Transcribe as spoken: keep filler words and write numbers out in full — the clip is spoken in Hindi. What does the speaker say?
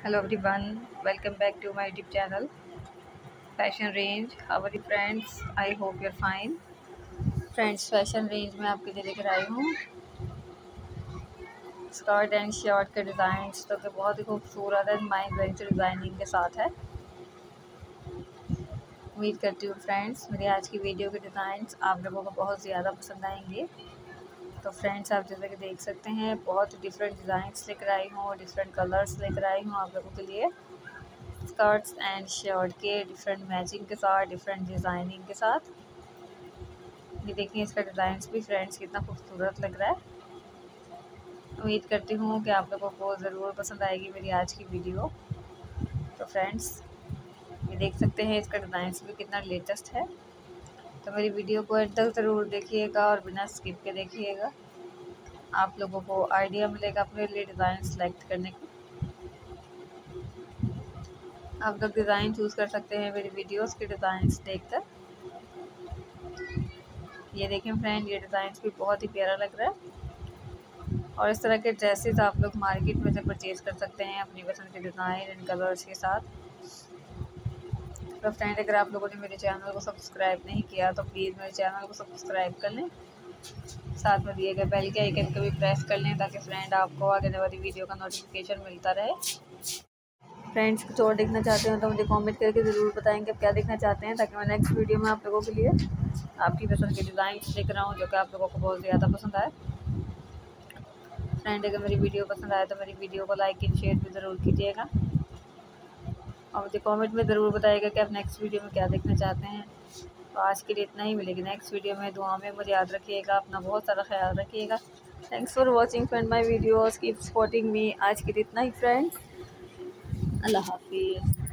Hello everyone, welcome back to my YouTube channel Fashion Range. How are you friends? I hope you're fine. Friends, fashion range में आपके लिए लेकर आई हूँ स्कर्ट एंड शर्ट के डिज़ाइंस जो कि बहुत ही खूबसूरत है, माइंड ब्लोइंग डिज़ाइनिंग के साथ है। उम्मीद करती हूँ फ्रेंड्स मेरी आज की वीडियो के डिज़ाइंस आप लोगों को बहुत ज़्यादा पसंद आएंगे। तो फ्रेंड्स, आप जैसे कि देख सकते हैं बहुत डिफरेंट डिज़ाइंस लेकर आई हूँ और डिफरेंट कलर्स लेकर आई हूँ आप लोगों के लिए। स्कर्ट्स एंड शर्ट के डिफरेंट मैचिंग के साथ, डिफरेंट डिज़ाइनिंग के साथ। ये देखिए इसका डिज़ाइन भी फ्रेंड्स कितना खूबसूरत लग रहा है। उम्मीद करती हूँ कि आप लोगों को ज़रूर पसंद आएगी मेरी आज की वीडियो। तो फ्रेंड्स, ये देख सकते हैं इसका डिज़ाइन भी कितना लेटेस्ट है। तो मेरी वीडियो को एंड तक ज़रूर देखिएगा और बिना स्किप के देखिएगा, आप लोगों को आइडिया मिलेगा अपने लिए डिज़ाइन सेलेक्ट करने की। आप लोग डिज़ाइन चूज़ कर सकते हैं मेरी वीडियोस के डिज़ाइंस देखकर। ये देखें फ्रेंड, ये डिज़ाइन भी बहुत ही प्यारा लग रहा है और इस तरह के ड्रेसेस आप लोग मार्केट में से परचेज़ कर सकते हैं अपनी पसंद के डिज़ाइन एंड कलर्स के साथ। तो फ्रेंड, अगर आप लोगों ने मेरे चैनल को सब्सक्राइब नहीं किया तो प्लीज़ मेरे चैनल को सब्सक्राइब कर लें, साथ में दिए गए बेल के आइकन को भी प्रेस कर लें ताकि फ्रेंड आपको आगे वाली वीडियो का नोटिफिकेशन मिलता रहे। फ्रेंड्स, कुछ और देखना चाहते हो तो मुझे कमेंट करके ज़रूर बताएंगे आप क्या देखना चाहते हैं, ताकि मैं नेक्स्ट वीडियो में आप लोगों के लिए आपकी पसंद के डिज़ाइन लेकर आऊँ जो कि आप लोगों को बहुत ज़्यादा पसंद आए। फ्रेंड, अगर मेरी वीडियो पसंद आए तो मेरी वीडियो को लाइक एंड शेयर भी ज़रूर कीजिएगा और मुझे कमेंट में ज़रूर बताइएगा कि आप नेक्स्ट वीडियो में क्या देखना चाहते हैं। तो आज के लिए इतना ही, मिलेगी नेक्स्ट वीडियो में। दुआ में मुझे याद रखिएगा, अपना बहुत सारा ख्याल रखिएगा। Thanks for watching friend my videos, keep supporting me. आज के लिए इतना ही फ्रेंड्स, अल्लाह हाफिज़।